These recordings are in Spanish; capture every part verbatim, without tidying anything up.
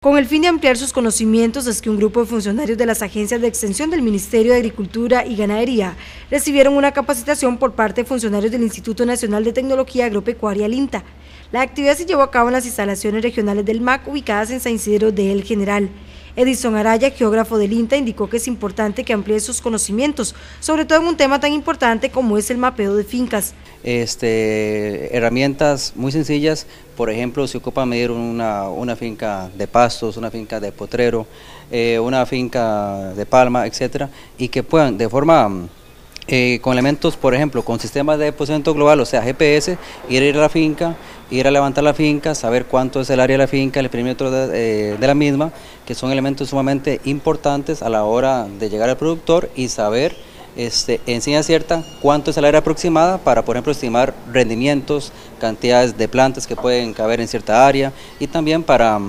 Con el fin de ampliar sus conocimientos es que un grupo de funcionarios de las agencias de extensión del Ministerio de Agricultura y Ganadería recibieron una capacitación por parte de funcionarios del Instituto Nacional de Tecnología Agropecuaria, el INTA. La actividad se llevó a cabo en las instalaciones regionales del M A C ubicadas en San Isidro de El General. Edison Araya, geógrafo del INTA, indicó que es importante que amplíe sus conocimientos, sobre todo en un tema tan importante como es el mapeo de fincas. Este, herramientas muy sencillas, por ejemplo, se ocupa medir una, una finca de pastos, una finca de potrero, eh, una finca de palma, etcétera, y que puedan de forma... Eh, con elementos, por ejemplo, con sistemas de posicionamiento global, o sea, G P S, ir a ir a la finca, ir a levantar la finca, saber cuánto es el área de la finca, el perímetro de, eh, de la misma, que son elementos sumamente importantes a la hora de llegar al productor y saber este, en ciencia cierta cuánto es el área aproximada para, por ejemplo, estimar rendimientos, cantidades de plantas que pueden caber en cierta área y también para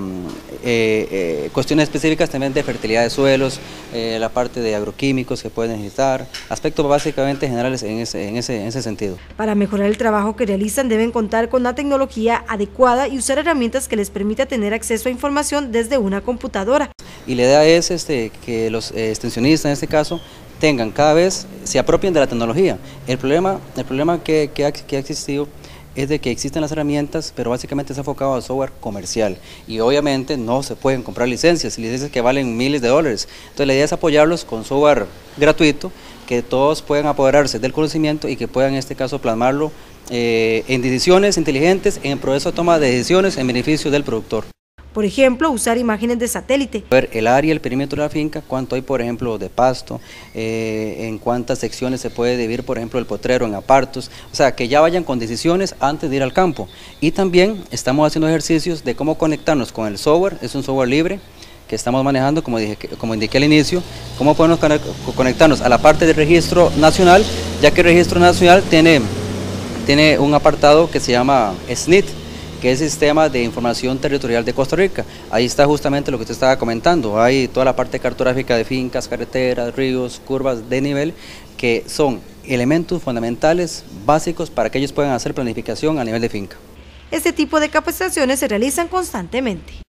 eh, eh, cuestiones específicas también de fertilidad de suelos, eh, la parte de agroquímicos que pueden necesitar, aspectos básicamente generales en ese, en, ese, en ese sentido. Para mejorar el trabajo que realizan deben contar con una tecnología adecuada y usar herramientas que les permita tener acceso a información desde una computadora. Y la idea es este, que los eh, extensionistas en este caso tengan cada vez, se apropien de la tecnología. El problema, el problema que, que, ha, que ha existido es de que existen las herramientas, pero básicamente se ha enfocado al software comercial y obviamente no se pueden comprar licencias, licencias que valen miles de dólares. Entonces la idea es apoyarlos con software gratuito, que todos puedan apoderarse del conocimiento y que puedan en este caso plasmarlo eh, en decisiones inteligentes, en el proceso de toma de decisiones en beneficio del productor. Por ejemplo, usar imágenes de satélite. Ver el área, el perímetro de la finca, cuánto hay, por ejemplo, de pasto, eh, en cuántas secciones se puede dividir, por ejemplo, el potrero en apartos, o sea, que ya vayan con decisiones antes de ir al campo. Y también estamos haciendo ejercicios de cómo conectarnos con el software, es un software libre que estamos manejando, como, dije, como indiqué al inicio, cómo podemos conectarnos a la parte del registro nacional, ya que el registro nacional tiene, tiene un apartado que se llama S N I T, que es el Sistema de Información Territorial de Costa Rica. Ahí está justamente lo que usted estaba comentando, hay toda la parte cartográfica de fincas, carreteras, ríos, curvas de nivel, que son elementos fundamentales, básicos, para que ellos puedan hacer planificación a nivel de finca. Este tipo de capacitaciones se realizan constantemente.